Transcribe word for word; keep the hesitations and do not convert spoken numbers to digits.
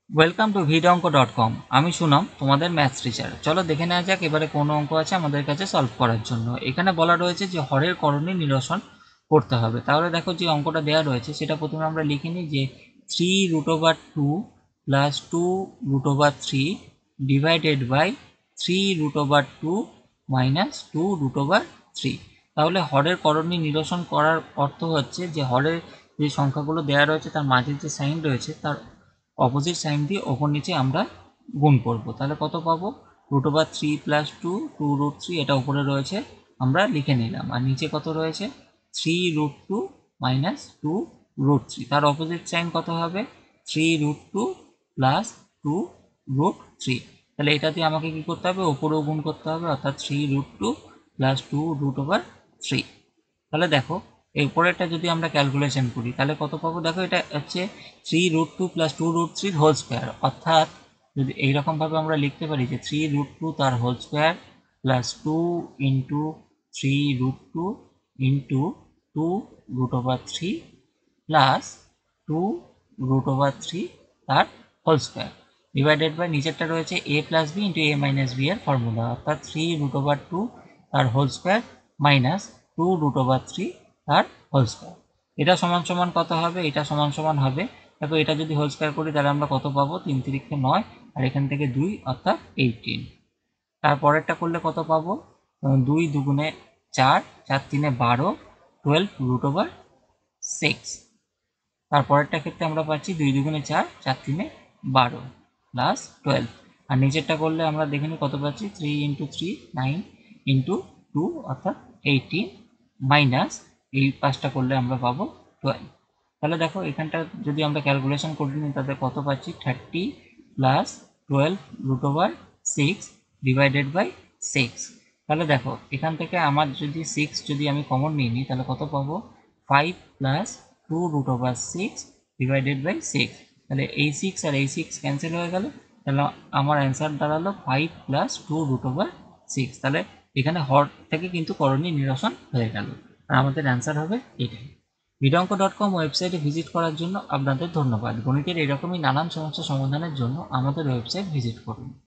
Welcome to ভিডঅঙ্ক dot com. আমি সুনাম, তোমাদের ম্যাথস টিচার। চলো দেখে নেওয়া যাক এবারে কোন অঙ্ক আছে আমাদের কাছে সলভ করার জন্য। এখানে বলা রয়েছে যে হরের করণী নিরসন করতে হবে। তাহলে দেখো যে অঙ্কটা দেওয়া রয়েছে সেটা প্রথমে আমরা লিখে নিই যে three root over two plus two root over three divided by three root over two minus two root over three. তাহলে হরের করণী নিরসন করার অর্থ হচ্ছে যে হরের যে সংখ্যাগুলো দেওয়া রয়েছে তার মাঝে যে সাইন রয়েছে তার অপোজিট সাইন দিয়ে ওপর নিচে আমরা গুণ করব। তাহলে কত পাবো? Root over three plus two two root three, এটা উপরে রয়েছে আমরা লিখে নিলাম। আর নিচে কত রয়েছে? Three root two minus two root three. তার অপোজিট সাইন কত হবে? Three root two plus two root three. তাহলে এটা দিয়ে আমাকে কি করতে হবে? ওপরেও গুণ করতে হবে, অর্থাৎ three root two plus two root over three. তাহলে দেখো এর পরেরটা যদি আমরা ক্যালকুলেশন করি তাহলে কত পাবো? দেখো এটা হচ্ছে three root two plus two root three whole square, অর্থাৎ যদি এইরকমভাবে আমরা লিখতে পারি যে থ্রি রুট টু তার whole square plus two into three root two into two root over three plus two root over three তার হোল স্কোয়ার ডিভাইডেড বাই নিচেরটা রয়েছে A plus B into A minus B এর formula, অর্থাৎ three root over two তার whole square minus two root over three তার whole square. এটা সমান সমান কত হবে? এটা সমান সমান হবে, দেখো এটা যদি হোল স্কোয়ার করি তাহলে আমরা কত পাবো? তিন তিরিখে নয়, আর এখান থেকে দুই, অর্থাৎ এইটিন। তারপরেরটা করলে কত পাবো? দুই দুগুণে চার, চার তিনে বারো, টুয়েলভ রুট ওভার সিক্স। তারপরেরটা ক্ষেত্রে আমরা পাচ্ছি দুই দুগুণে চার, চার তিনে বারো প্লাস টুয়েলভ। আর নিচেরটা করলে আমরা দেখে নিই কত পাচ্ছি? Three into three nine into two, অর্থাৎ এইটিন, মাইনাস এই পাঁচটা করলে আমরা পাবো টুয়েলভ। তাহলে দেখো এখানটা যদি আমরা ক্যালকুলেশন করে নিই তাহলে কত পাচ্ছি? Thirty plus twelve root over six divided by six. তাহলে দেখো এখান থেকে আমার যদি সিক্স যদি আমি কমন নিয়ে নিই তাহলে কত পাবো? Five plus two root over six divided by six. তাহলে এই সিক্স আর এই সিক্স ক্যান্সেল হয়ে গেল, তাহলে আমার অ্যান্সার দাঁড়ালো five plus two root over six. তাহলে এখানে হর থেকে কিন্তু করণী নিরসন হয়ে গেল, আর আমাদের অ্যান্সার হবে এটাই। ভিডঅঙ্ক ডট কম ওয়েবসাইটে ভিজিট করার জন্য আপনাদের ধন্যবাদ। গণিতের এরকমই নানান সমস্যা সমাধানের জন্য আমাদের ওয়েবসাইট ভিজিট করুন।